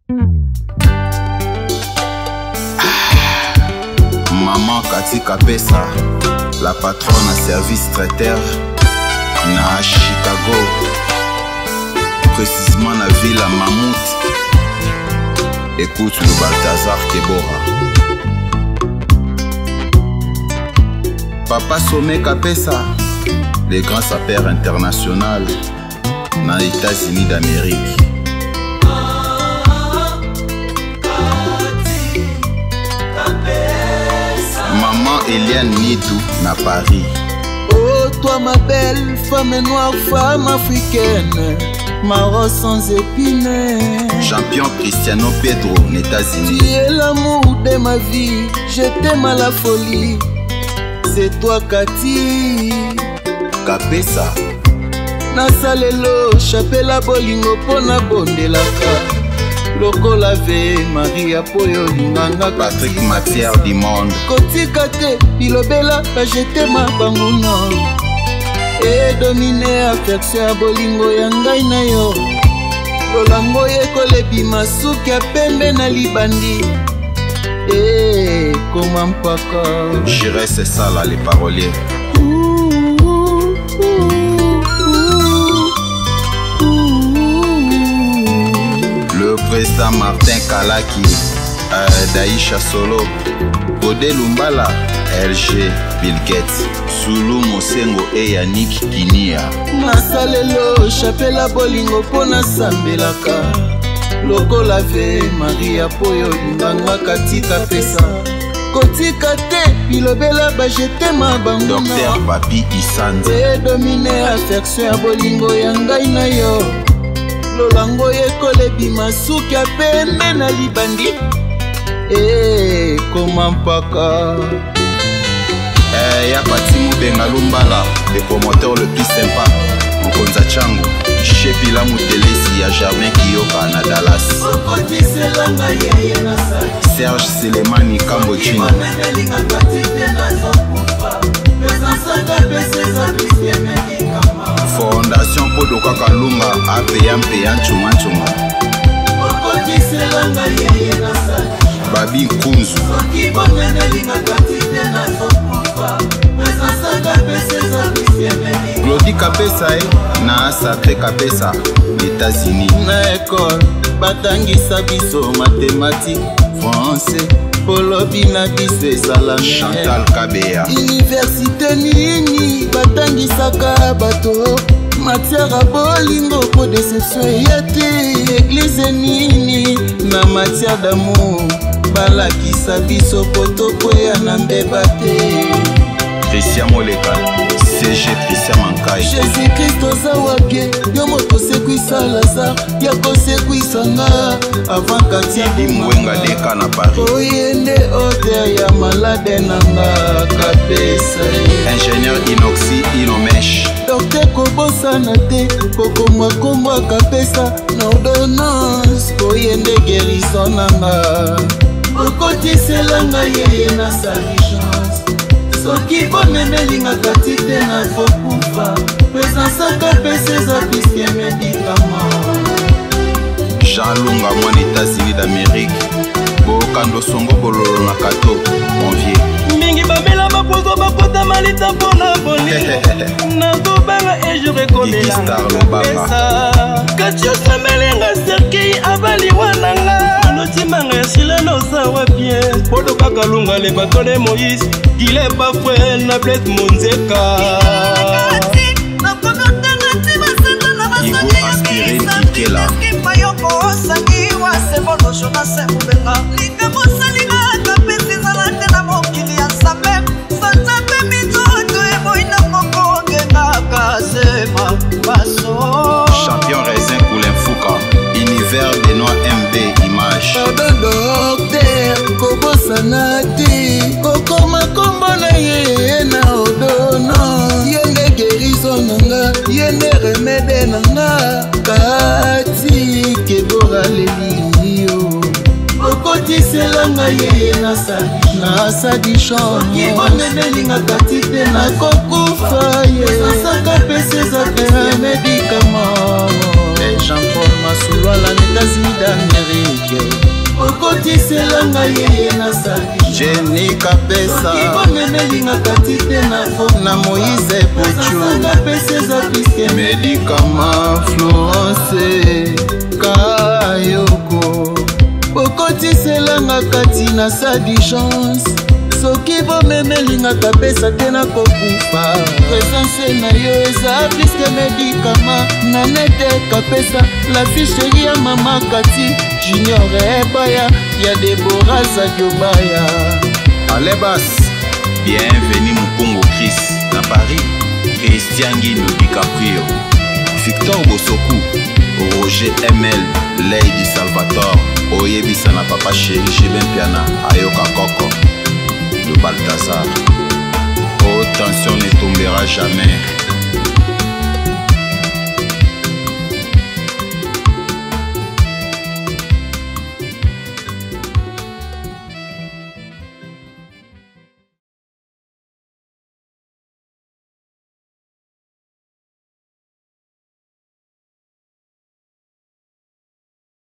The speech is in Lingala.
Maman Kati Kapesa, la patronne à service traiteur na Chicago, précisément na ville à Mammouth. Écoute le Balthazar Kebora. Papa Somé Kapesa, les grands sapeurs internationaux dans les États-Unis d'Amérique. Maman Eliane Nidou na Paris. Oh toi ma belle femme noire, femme africaine, ma rose sans épines. Champion Cristiano Pedro aux États-Unis. Tu es l'amour de ma vie, je t'aime à la folie. C'est toi Kati Kapesa. Nasalelo chapela bolingo pona bondelaka. Lokola ve Maria Poyo linganga. Patrick Matière du monde. Kotika te bilobela bajetema banguna. E domine affection ya bolingo ya ngai na yo. Lolango yekolebi masuki ya pembe na libandi. E koma mpaka. J'irai c'est ça là les paroliers. Le président Martin Kalaki, Daïcha Solo, Godé Lumbala, LG, Bill Gates, Zulu Mosengo et Yannick Kinia. Nasalelo chapela bolingo pona sambelaka. Lokola ve Maria Poyo linganga Kati Kapesa. Kotika te bilobela bajetema banguna. Docteur Papi Isanza. E domine affection ya bolingo ya ngai na yo. Lolango yekolebi masuki ya pembe na libandi. E koma mpaka. Y'a Pati Moubenga Lumbala, le promoteur le plus sympa. Mokonza Chango, Chepila Moutelesi ya Germain Kiyoka na Dallas. Serge Selemani Kambochino. Fondation Podoka Kalunga Apeya Chuma Chuma. Babi Kunzu. Glody Kapesa na Sacré Kapesa, États-Unis. Na école batangisa biso mathématique, français, polobi na biso ezala Chantal Kabea. Université nini batangisaka bato matière ya bolingo po déception eyate. Église nini na matière d'amour balakisa biso po tokwea na mbeba te. Christian Moleka, CG Christian Mankai. Jésus Christ oza wapie yo moto sekwisa Lazare ya kosekwisanga avant Kati Mwenga Deka na Paris. oyende hotel ya malade nanga Kapesa. Ingénieur Inoxy Inomesh. Docteur kobosana te kokomwa kombo Kapesa na ordonnance oyende guérison nanga. Okotiselanga yeye na salichance. Soki bomemelingaka ti te na fokufa. Présence Kapesa eza piske médicament. Jean Lunga Mwan États-Unis d'Amérique. Bokando Songo Bololo na Kato, Convier. Mingi bamela bapozo bakota malita mpona bolingo. Nakobanga et je reconnais Kapesa. Kati osemelenga serkei abaliwa nanga. Notimanga esila nozawa bien. Podoka Kalunga le batone Moïse. Gile bafwe na Blaise Monzeka. Igo Aspirine Ikela. Champion Raisin Koulin Fouka. Univers des Noirs MB Image. Pardon docteur kobosana te kokoma kombo na ye na odono. Yende guérison nanga yende remede nanga. Kati Kebora lelio okotiselanga yeye na sadichon. Kibonemelinga Kati te na kokufa ye. Kapesa eza médicament. Jean-Paul Masoulou à les États-Unis d'Amérique. yeye na saki Jenny Kapesa ibomemelingaka ti te na fo na Moïse Pochu pesa eza piske Médicament Florence Kayoko bokotiselanga kati na sa diligence soki bomemelingaka pesa te na kokufa presence na yo eza piske médicament na nete kapesa la ficheri ya mama kati junior ebaya ya Debora Zadiobaya Alebas bienvenue Mukongo Chris na Paris Christian Guino DiCaprio Victor Bosoku Roger ML Lady Salvatore oyebisa na papa chéri Cheben Piana Ayoka Koko le Balthazar. Oh, tension ne tombera jamais.